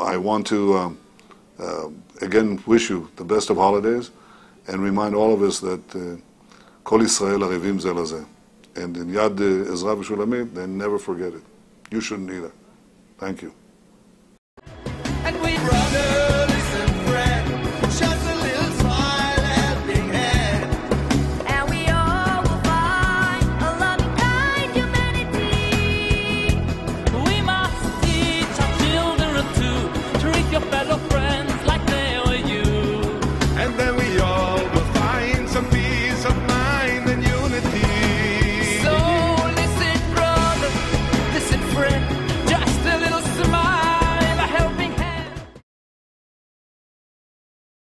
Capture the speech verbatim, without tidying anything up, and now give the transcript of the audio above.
I want to um, uh, again wish you the best of holidays and remind all of us that Kol Yisrael arevim ze lazeh. And in Yad Ezra V'Shulamit, they never forget it. You shouldn't either. Thank you. And we